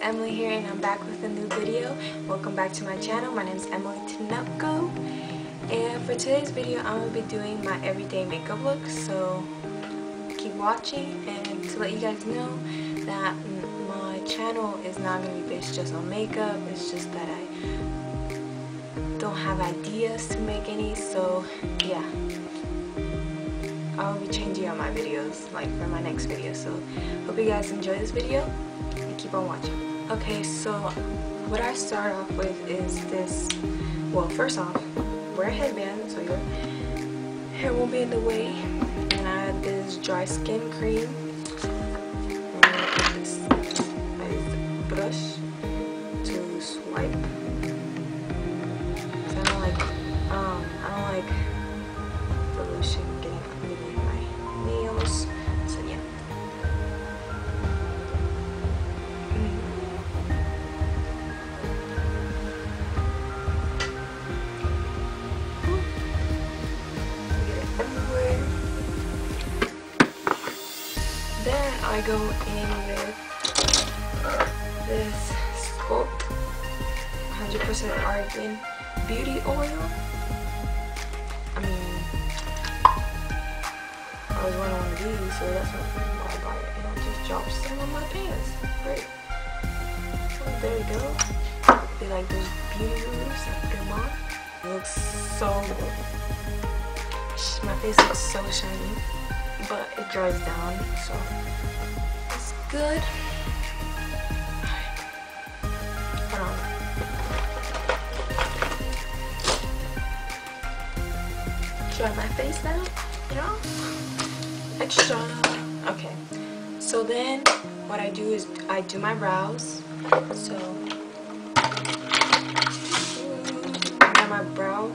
Emily here, and I'm back with a new video. Welcome back to my channel. My name is Emily Tinoco, and for today's video I'm going to be doing my everyday makeup look, so keep watching. And to let you guys know that my channel is not going to be based just on makeup, it's just that I don't have ideas to make any, so yeah, I'll be changing on my videos like for my next video. So hope you guys enjoy this video and keep on watching. Okay, so what I start off with is this. Well, first off, wear a headband so your hair won't be in the way, and I have this dry skin cream, and I use this brush to swipe. So I don't like the lotion getting underneath my nails, so yeah. Then I go in with this Sculpt 100% Argan Beauty Oil. I mean, I was wearing one of these, so that's why I bought it. And I just dropped some on my pants. Great. So there you go. They like those beauty rulers that put them on. It looks so good. My face looks so shiny, but it dries down, so it's good. Hold on. Dry my face now, you know? Extra. Okay, so then what I do is I do my brows. So I got my brow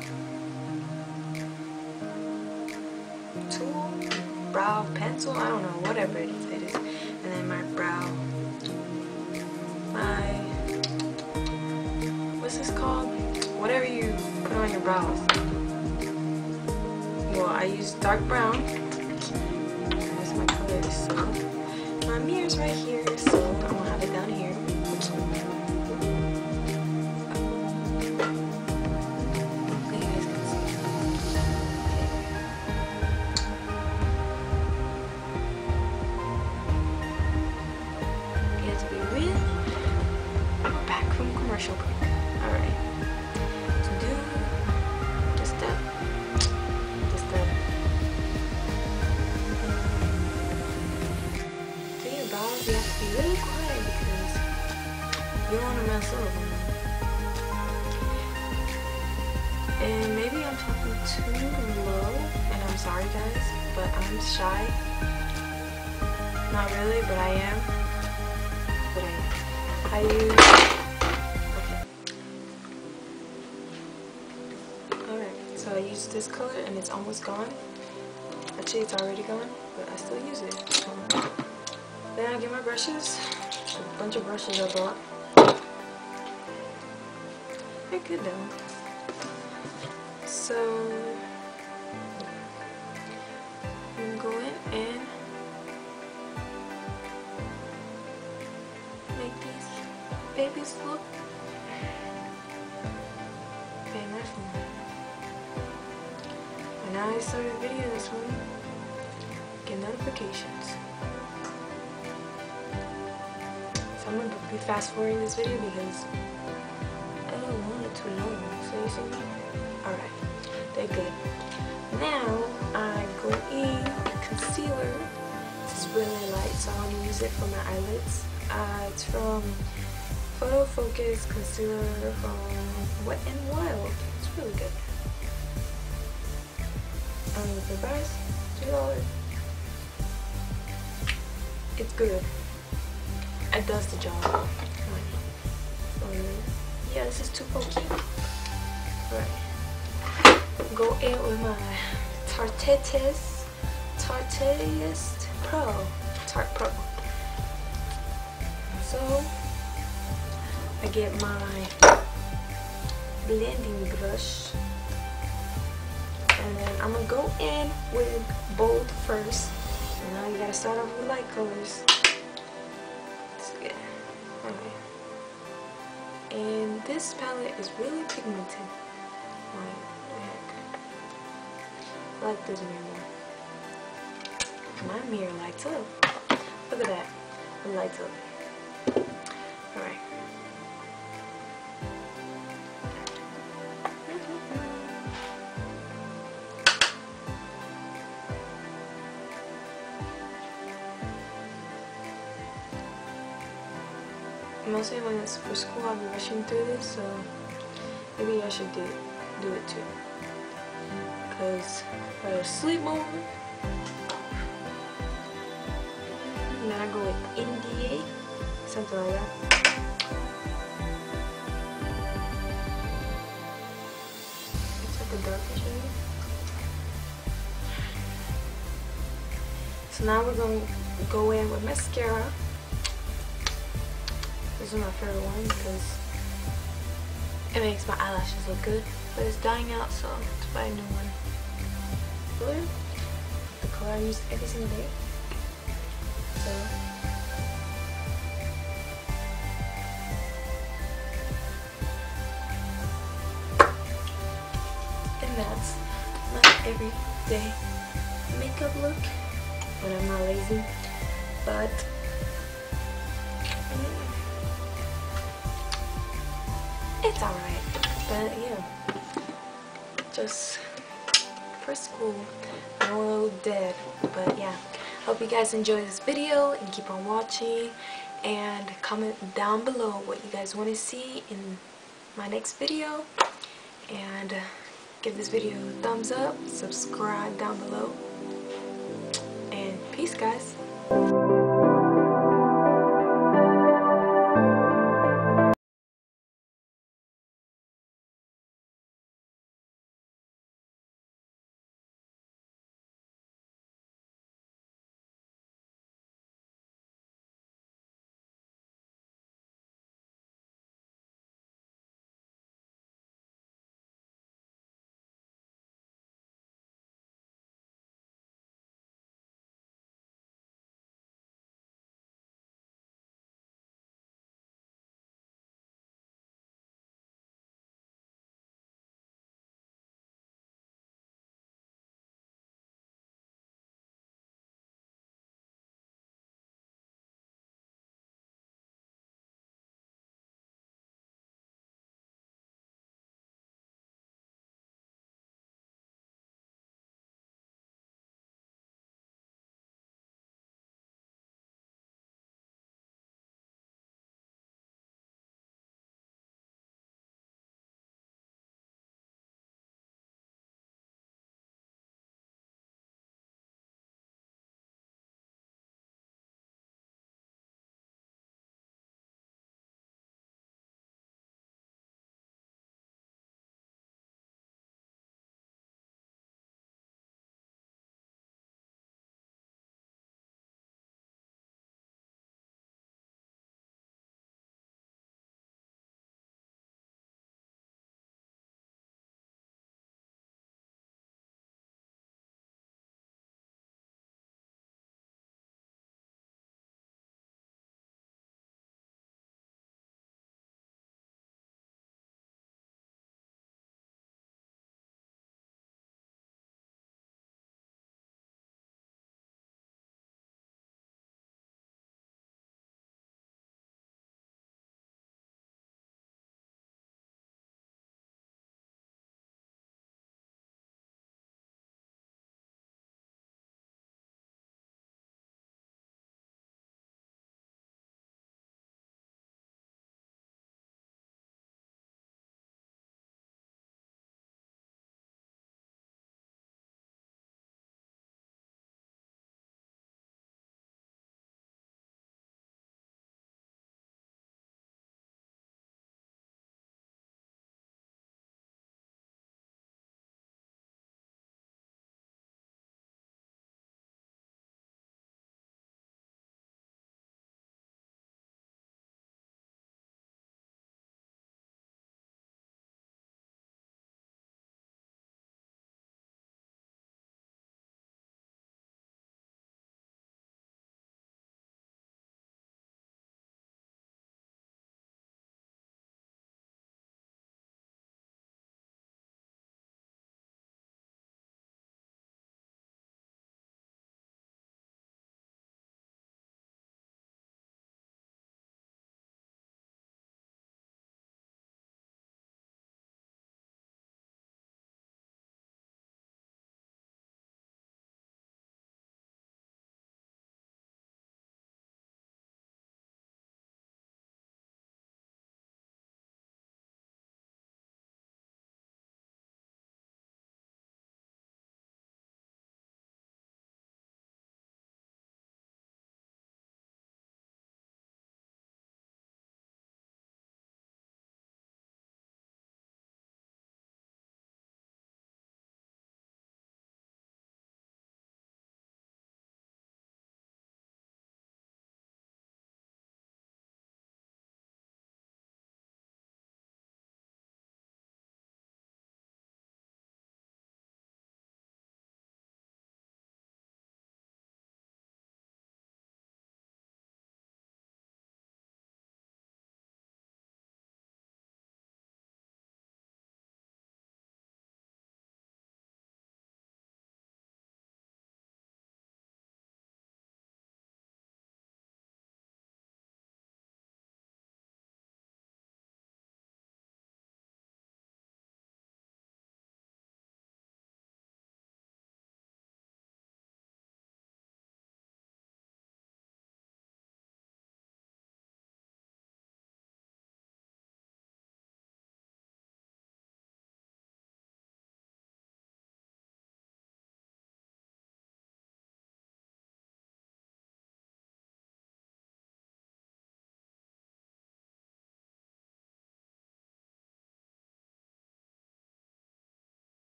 tool, brow pencil, I don't know, whatever it is. And then my brow, what's this called? Whatever you put on your brows. Well, I use dark brown. That's my color. So my mirror's right here, so I'm gonna have it down here. Commercial break. Alright. To do just that. To your brows, you have to be really quiet because you don't want to mess up. And maybe I'm talking too low, and I'm sorry guys, but I'm shy. Not really, but I am. I use. So I use this color and it's almost gone. Actually, it's already gone, but I still use it. So then I get my brushes. A bunch of brushes I bought. They're good though. So I'm gonna go in and make these babies look very nice. Now I start a video this one, get notifications. So I'm going to be fast forwarding this video because I don't want it too long. So you see me? Alright, they're good. Now I go in concealer. This is really light, so I want to use it for my eyelids. It's from Photo Focus Concealer from Wet n Wild. It's really good. The price, $2. It's good. It does the job. So yeah, this is too pokey. Alright. Go in with my Tarte Pro. So I get my blending brush. And then I'm gonna go in with bold first. And now you gotta start off with light colors. It's good. Alright. And this palette is really pigmented. Like, what the heck? I like this mirror more. My mirror lights up. Look at that. It lights up. Alright. Mostly when it's for school, I'll be rushing through this, so maybe I should do it too. Cause I go to sleep more. And then I go with India, something like that. It's like a darker shade. So now we're going to go in with mascara. This is my favorite one because it makes my eyelashes look good, but it's dying out, so to buy a new one. Blue, the color I use every single day. So and that's my everyday makeup look when I'm not lazy, but it's alright. But yeah, just for school, I'm a little dead, but yeah. Hope you guys enjoy this video and keep on watching, and comment down below what you guys want to see in my next video, and give this video a thumbs up, subscribe down below, and peace guys.